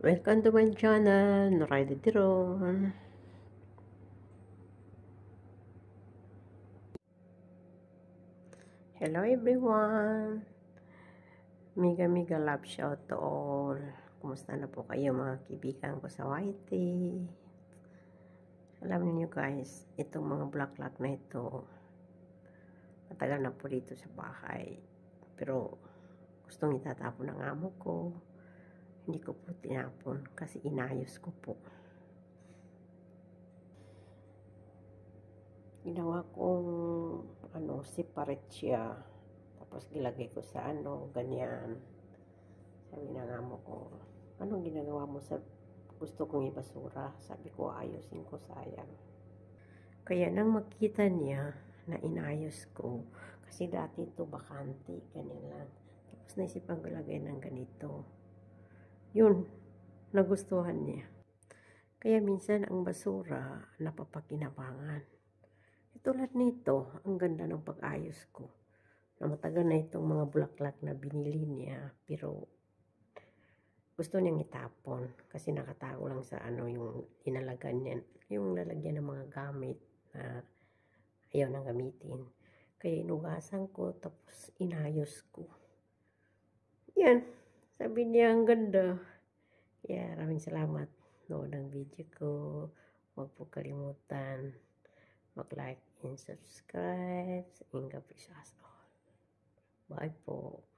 Welcome to my channel, Noraida Diron. Hello everyone. Miga love shout to all. Kumusta na po kayo mga kaibigan ko sa YT? Alam niyo guys, itong mga bulaklak na ito, matagal na po dito sa bahay. Pero gustong itatapon ng amo ko. Hindi ko po tinapon kasi inayos ko po. Ginawa kong separate siya, tapos gilagay ko sa ganyan. Sabi ng amo ko, anong ginagawa mo? Gusto kong ibasura. Sabi ko, ayusin ko, sayang. Kaya nang makita niya na inayos ko, kasi dati ito bakante, ganyan lang, tapos naisipan ko lagay ng ganito, yun, nagustuhan niya. Kaya minsan ang basura napapakinabangan. Tulad nito, ang ganda ng pag-ayos ko. Na matagal na itong mga bulaklak na binili niya, pero gusto niyang itapon kasi nakatago lang sa yung inalagan niya, yung lalagyan ng mga gamit na ayaw nang gamitin. Kaya inugasan ko, tapos inayos ko. Yan, sabi niya ang ganda. Kaya maraming salamat nood ang video ko. Huwag po kalimutan mag-like and subscribe. Inga Precious all. Bye po.